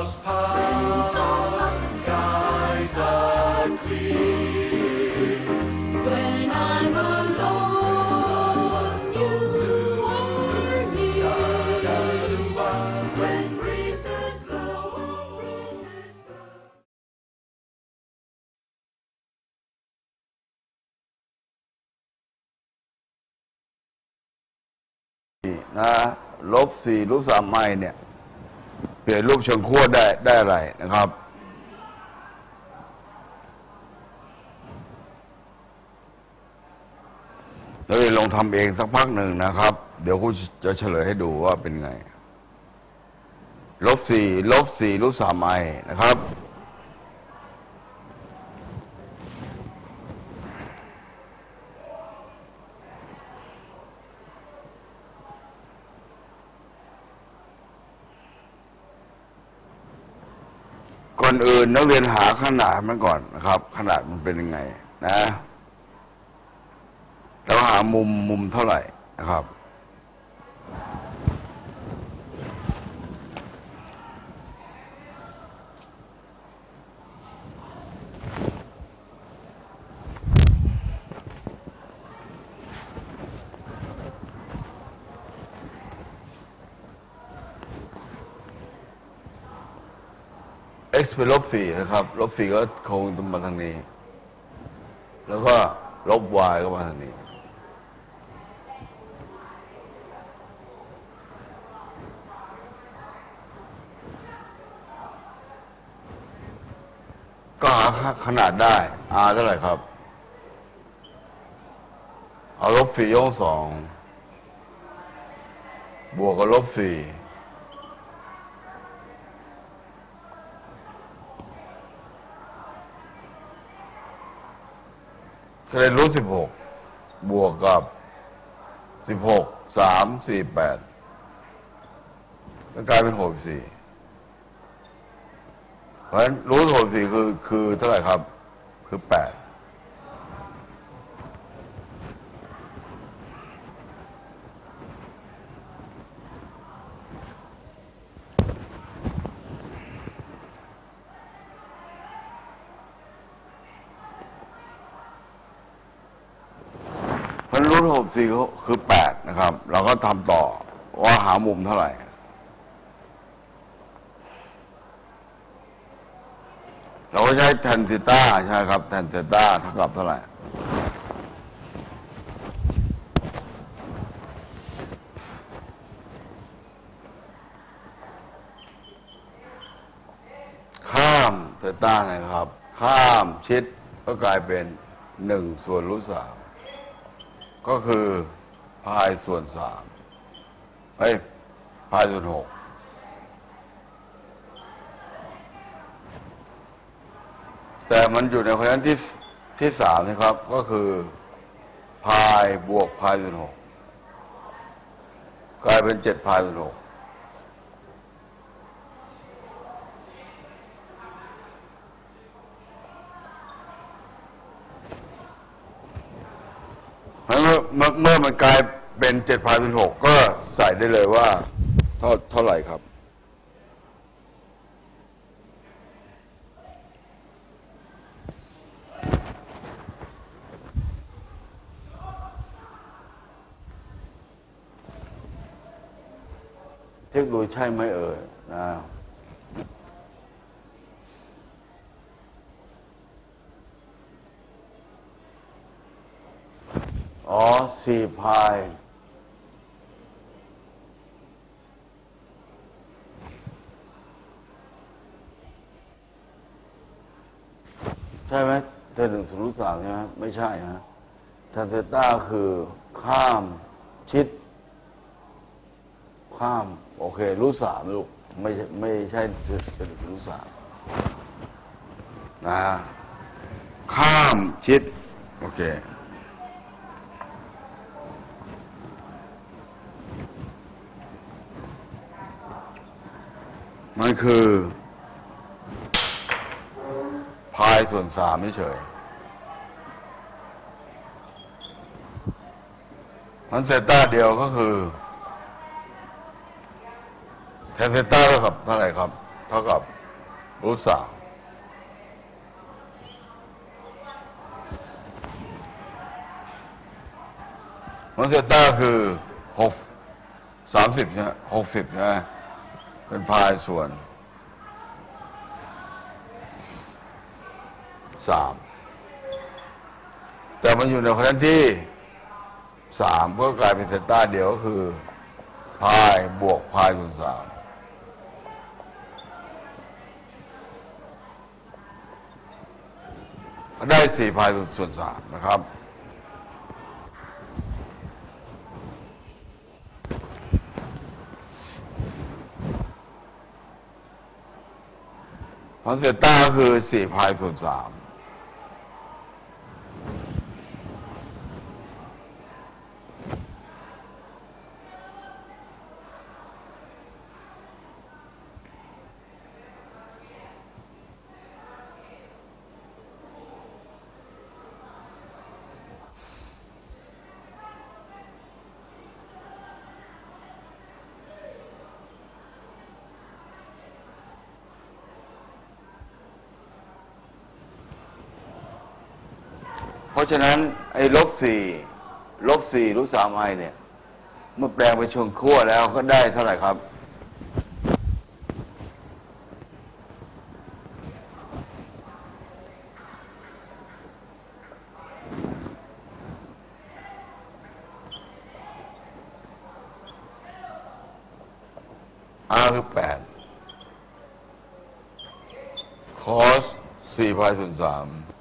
clouds pass, the skies are clear. When I'm alone, you are near. When breezes blow, breezes blow. นะ-4 ไมล์เนี่ยเปลี่ยนรูปเชิงขั้วได้อะไรนะครับเราลองทำเองสักพักหนึ่งนะครับเดี๋ยวครูจะเฉลยให้ดูว่าเป็นไง-4 ไมล์นะครับก่อนอื่นนักเรียนหาขนาดมันก่อนนะครับขนาดมันเป็นยังไงนะแล้วหามุมเท่าไหร่นะครับx เป็น-4นะครับ-4ก็คงมาทางนี้แล้วก็-yก็มาทางนี้ก็หาขนาดได้ r เท่าไหร่ครับเอา-4 ยก 2บวกกับ-4คะแนน-16บวกกับ16 3 4 8ก็กลายเป็น64เพราะฉะนั้น64คือเท่าไหร่ครับคือ864คือ8นะครับเราก็ทำต่อว่าหามุมเท่าไหร่เราก็ใช้แทนธีต้าใช่ครับแทนธีต้าเท่ากับเท่าไหร่ข้ามธีต้านะครับข้ามชิดก็กลายเป็น1 ส่วน-3ก็คือพายส่วน3พายส่วน6แต่มันอยู่ในคะแนนที่3นะครับก็คือพายบวกพายส่วน6กลายเป็น7พายส่วน6เมื่อมันกลายเป็น7พายส่วน6ก็ใส่ได้เลยว่าเท่าไหร่ครับเช็คดูใช่ไหมเอ่ยนะ4 พายใช่ไหมเทน1 0 3ใช่ไหมไม่ใช่ฮะแทนเทต้าคือข้ามชิดข้ามโอเค-3ลูกไม่ใช่เทน1 0 3นะข้ามชิดโอเคมันคือพายส่วน3ไม่เฉยมันเซต้าเดียวก็คือแทนเซต้าเท่ากับเท่าไหร่ครับเท่ากับรูทสามมันเซต้าคือ30เนี่ย60นะเป็นพายส่วน3แต่มันอยู่ในคะแนนที่3ก็กลายเป็นเซต้าเดียวก็คือพายบวกพายส่วน3ก็ได้4พายส่วน3นะครับพาเซต้าก็คือ4พายส่วน3เพราะฉะนั้นไอ้-4รูท3ไอเนี่ยเมื่อแปลงไปชนขั้วแล้วก็ได้เท่าไหร่ครับคือ8 cos 4 พายส่วน3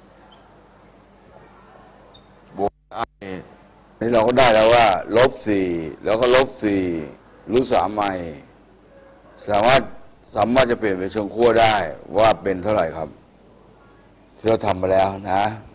บวกนี่เราก็ได้แล้วว่า-4แล้วก็-4รูท3ไอสามารถจะเปลี่ยนเป็นชนขั้วได้ว่าเป็นเท่าไหร่ครับที่เราทำมาแล้วนะ